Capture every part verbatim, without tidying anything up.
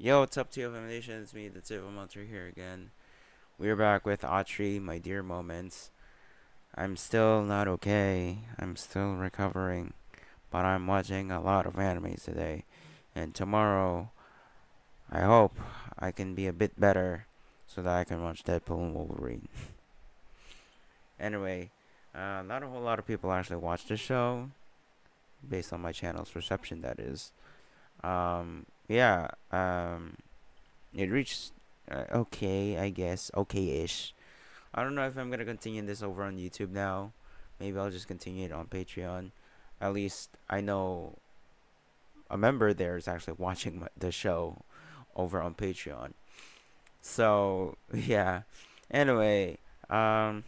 Yo, what's up, T O Foundation? It's me, the T O Monster here again. We're back with ATRI My Dear Moments. I'm still not okay. I'm still recovering. But I'm watching a lot of animes today. And tomorrow, I hope I can be a bit better so that I can watch Deadpool and Wolverine. Anyway, uh, not a whole lot of people actually watch the show, based on my channel's reception, that is. Um, yeah, um, it reached uh, okay, I guess, okay-ish. I don't know if I'm gonna continue this over on YouTube now. Maybe I'll just continue it on Patreon. At least I know a member there is actually watching my, the show over on Patreon. So yeah. Anyway, um,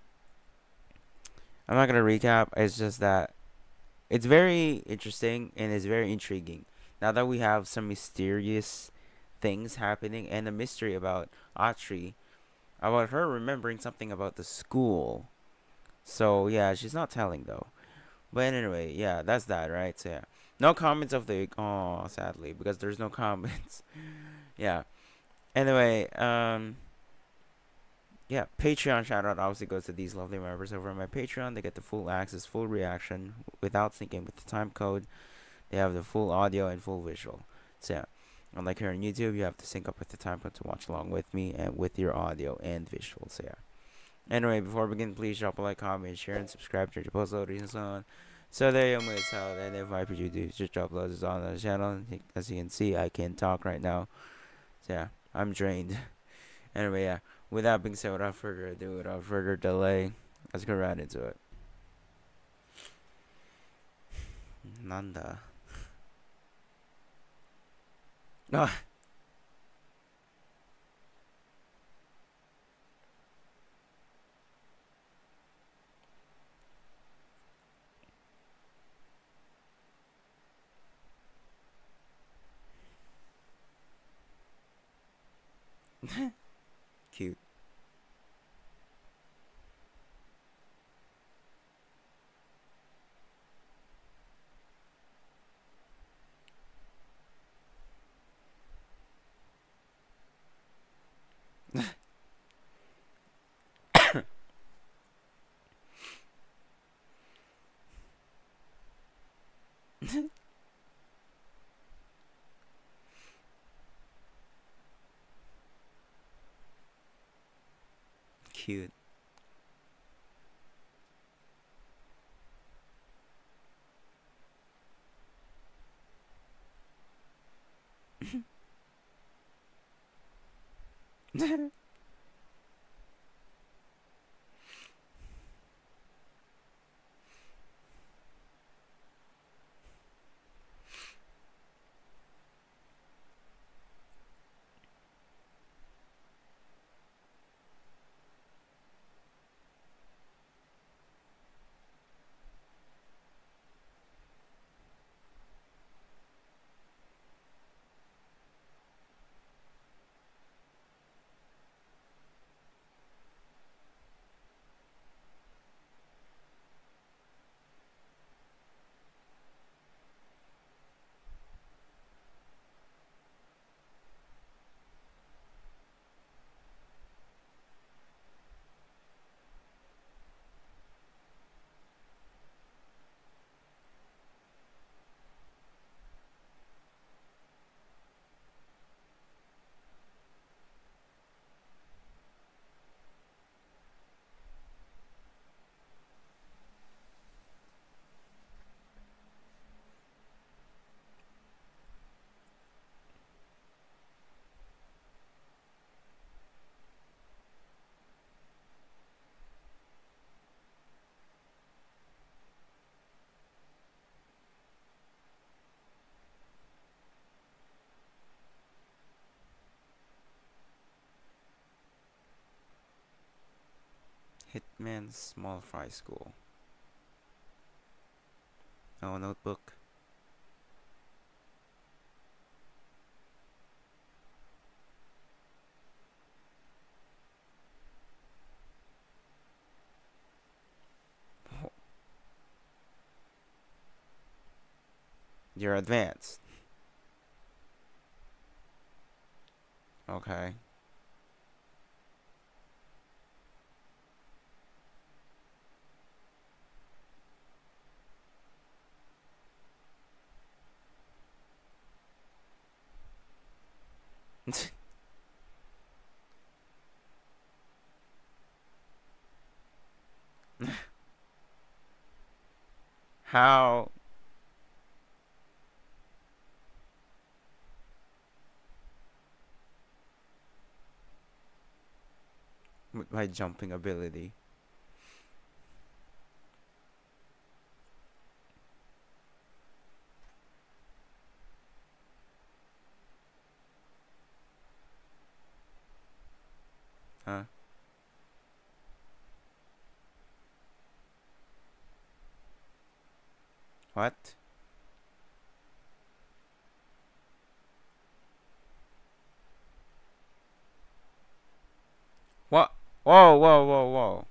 I'm not gonna recap. It's just that it's very interesting and it's very intriguing. Now that we have some mysterious things happening and a mystery about Atri, about her remembering something about the school. So yeah, she's not telling though. But anyway, yeah, that's that, right? So yeah, no comments of the week. Oh, sadly, because there's no comments. Yeah. Anyway, um, yeah, Patreon shout out obviously goes to these lovely members over on my Patreon. They get the full access, full reaction without syncing with the time code. They have the full audio and full visual. So yeah, unlike here on YouTube, you have to sync up with the time code to watch along with me and with your audio and visual. So yeah. Anyway, before we begin, please drop a like, comment, share, and subscribe to the post notifications and so on. So there you miss out, and if I produce just uploads on the channel, as you can see, I can talk right now. So yeah, I'm drained. Anyway, yeah. With that being said, without further ado, without further delay, let's get right into it. Nanda. Ah, cute. Cute. Hitman's Small Fry School. Oh, notebook. You're advanced. Okay. How? With my jumping ability. Huh? What? What? Whoa, whoa, whoa, whoa.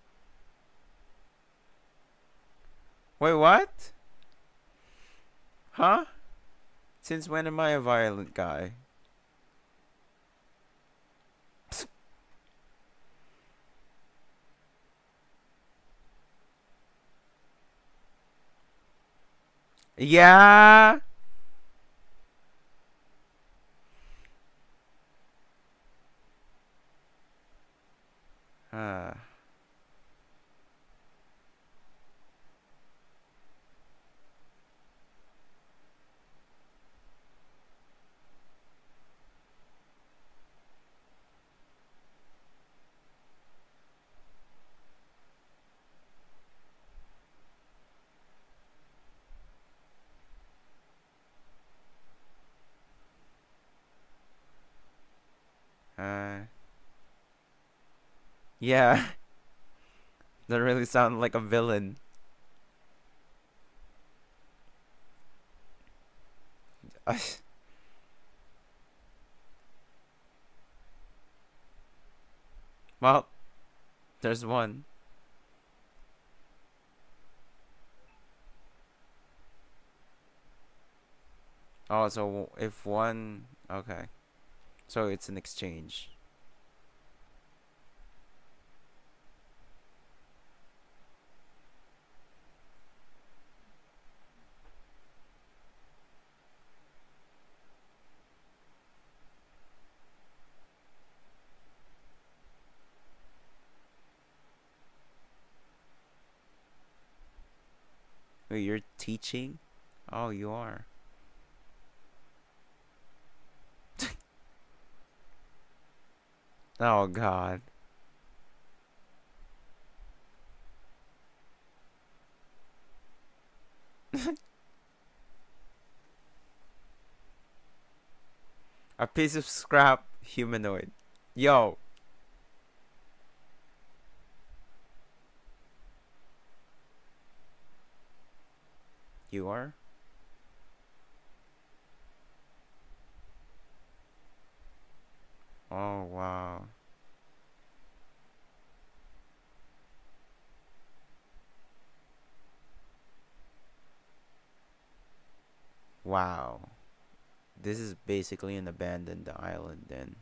Wait, what? Huh? Since when am I a violent guy? Yeah. Uh, uh, yeah. That really sound like a villain. Well, there's one. Oh, so if one, okay. So it's an exchange. Wait, you're teaching? Oh, you are. Oh God. A piece of scrap humanoid. Yo, you are? Oh wow. Wow. This is basically an abandoned island then.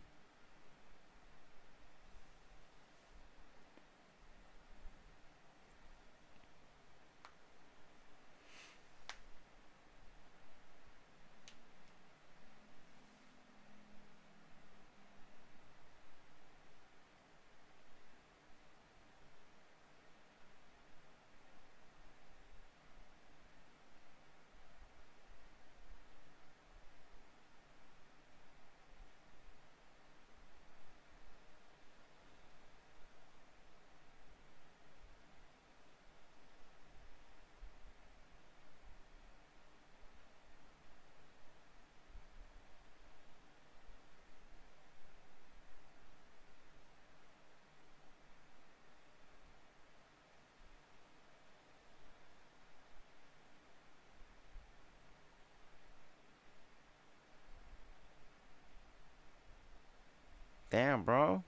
Damn, bro.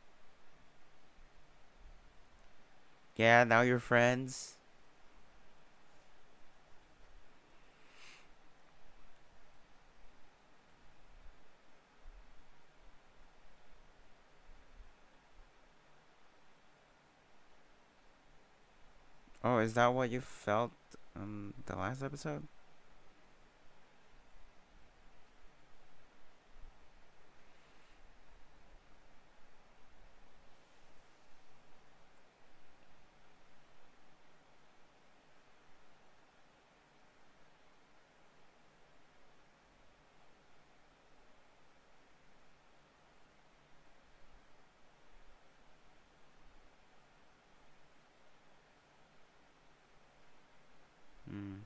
Yeah, now you're friends. Oh, is that what you felt um the last episode? Mm.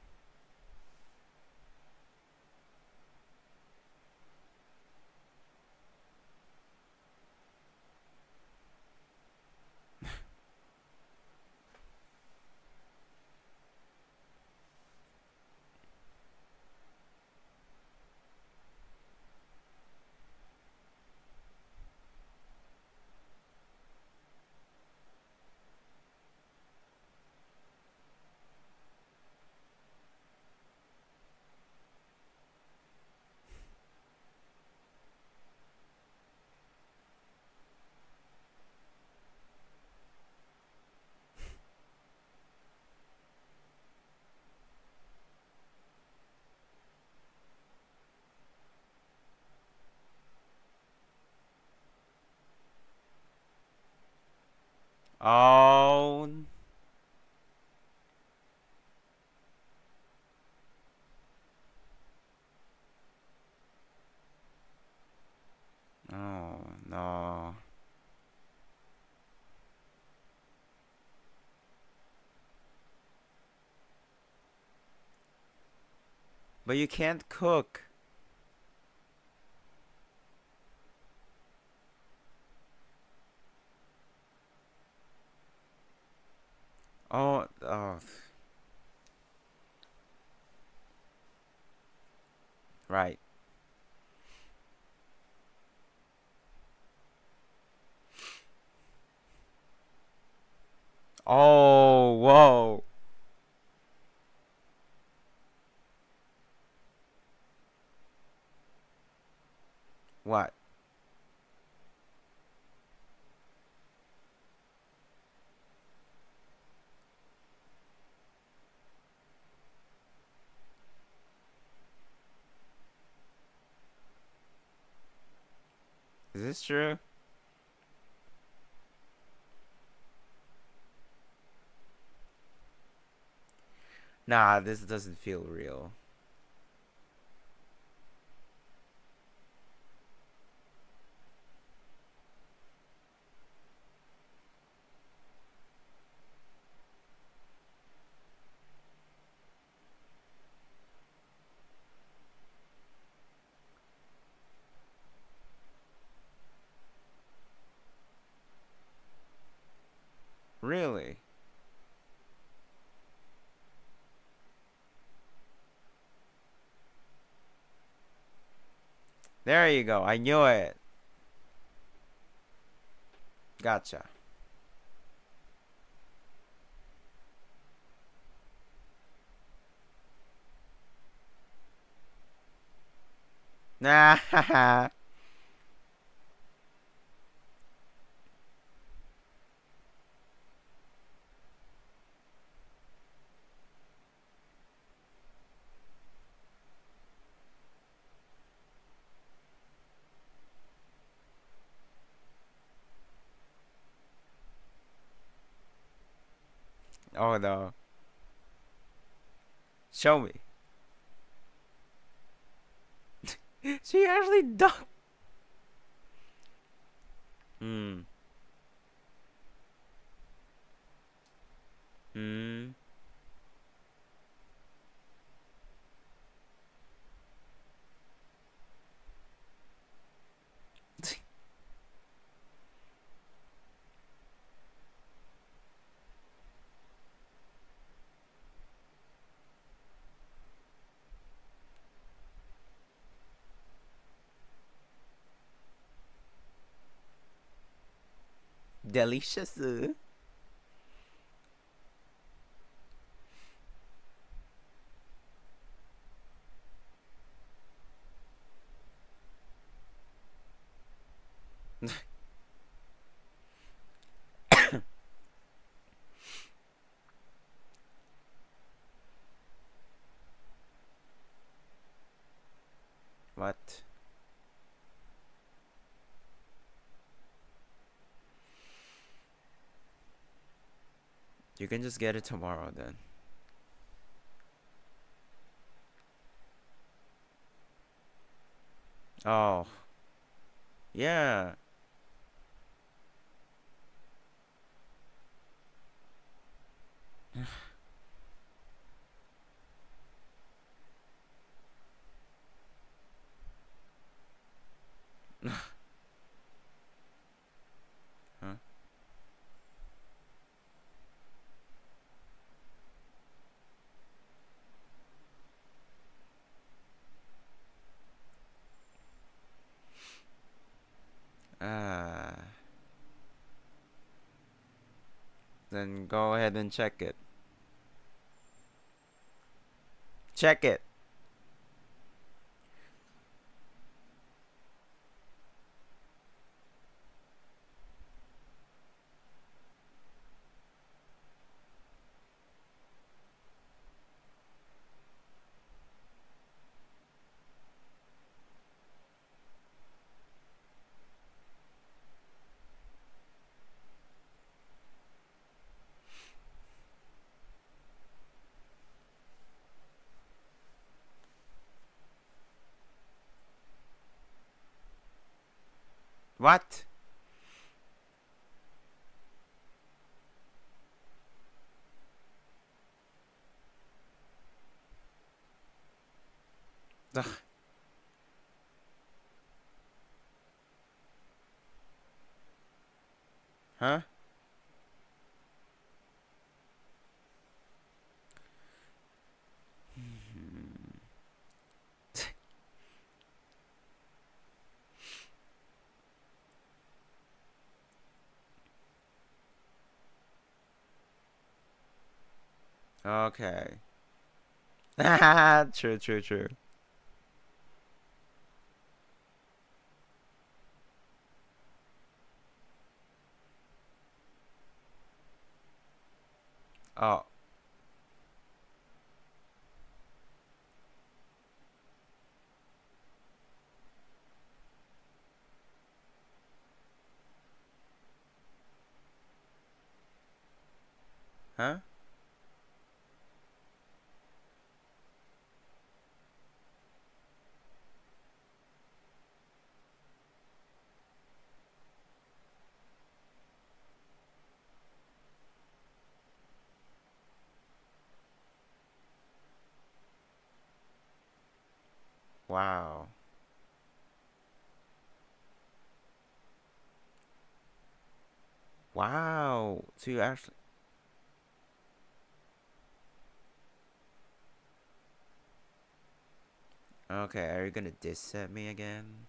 Oh, oh no. But you can't cook. Oh, oh, right. Oh, whoa. What? Is this true? Nah, this doesn't feel real. Really? There you go. I knew it. Gotcha. Nah. Oh no. Show me. She actually ducked. Hmm. Hmm. Delicious. What? You can just get it tomorrow then. Oh, yeah. Huh? Ah. Then go ahead and check it. Check it. What? Ugh. Huh? Okay. True, true, true. Oh. Huh? Wow. Wow. So you actually. Okay, are you gonna diss at me again?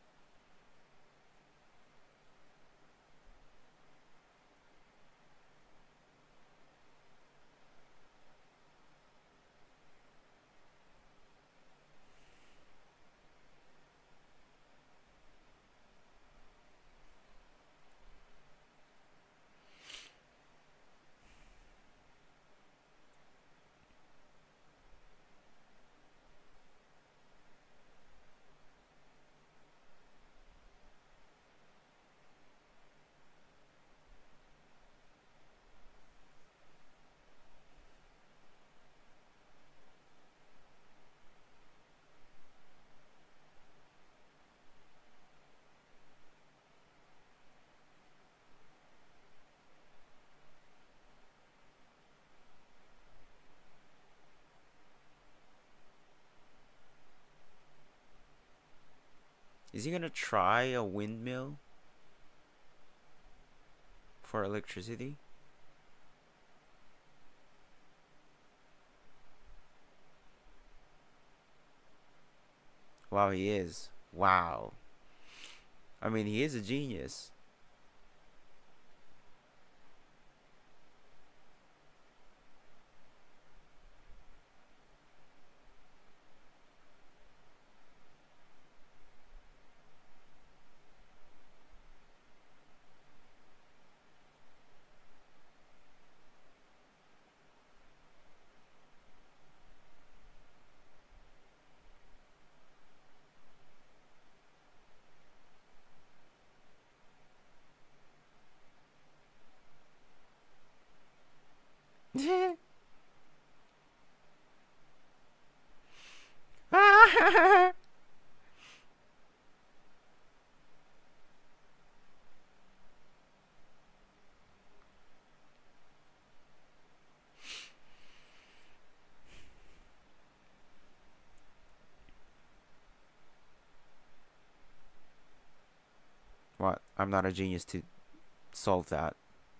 Is he gonna try a windmill for electricity? Wow, he is. Wow. I mean, he is a genius. What? I'm not a genius to solve that.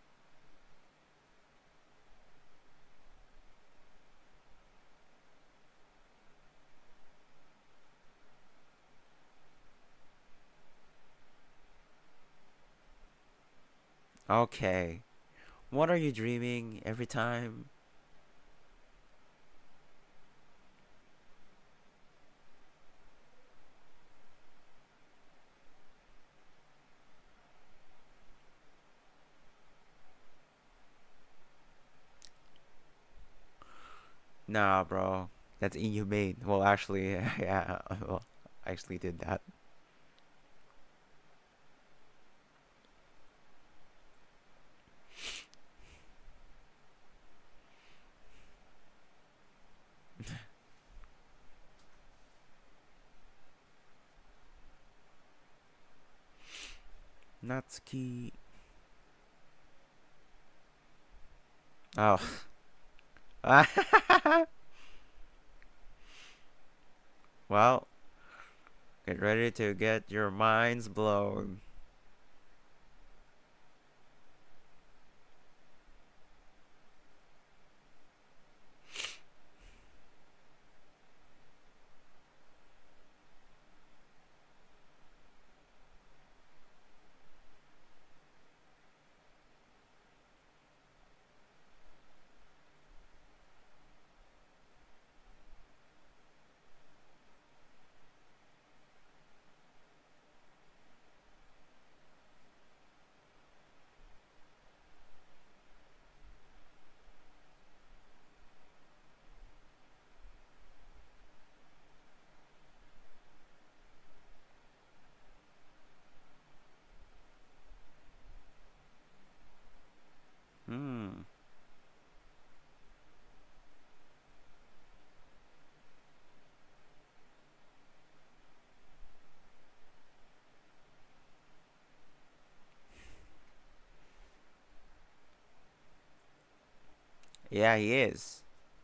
Okay. What are you dreaming every time? Nah, bro. That's inhumane. Well, actually, yeah. Well, I actually did that. Natsuki. Oh. Well, get ready to get your minds blown. Hmm. Yeah, he is.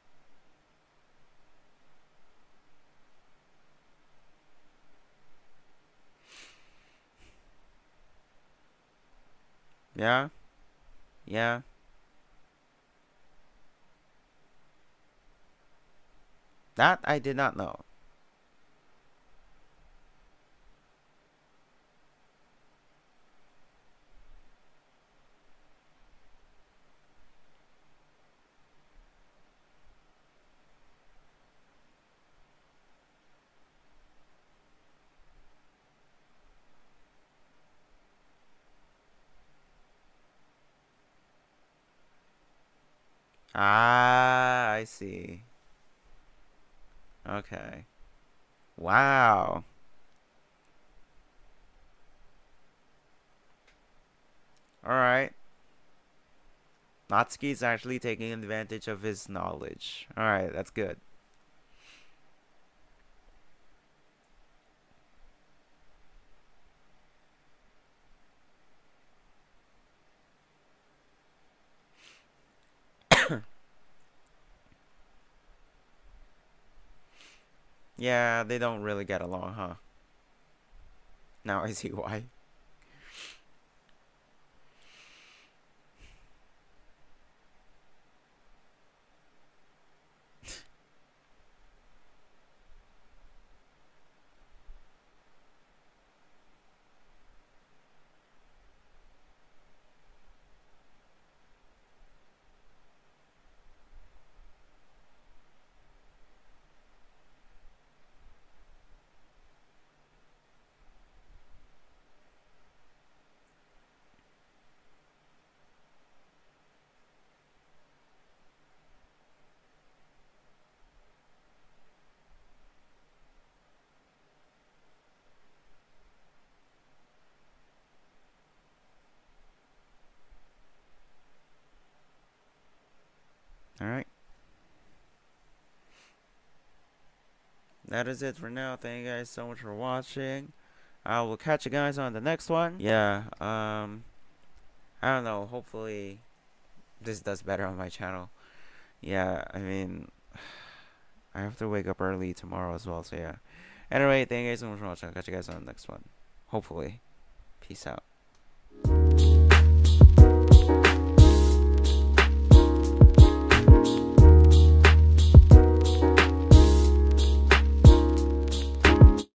Yeah, yeah. That I did not know. Ah, I see. Okay. Wow. All right. Natsuki's actually taking advantage of his knowledge. All right, that's good. Yeah, they don't really get along, huh? Now I see why. that is it for now. Thank you guys so much for watching. I will catch you guys on the next one. Yeah, um, I don't know. Hopefully, this does better on my channel. Yeah, I mean, I have to wake up early tomorrow as well, so yeah. Anyway, thank you guys so much for watching. I'll catch you guys on the next one. Hopefully. Peace out.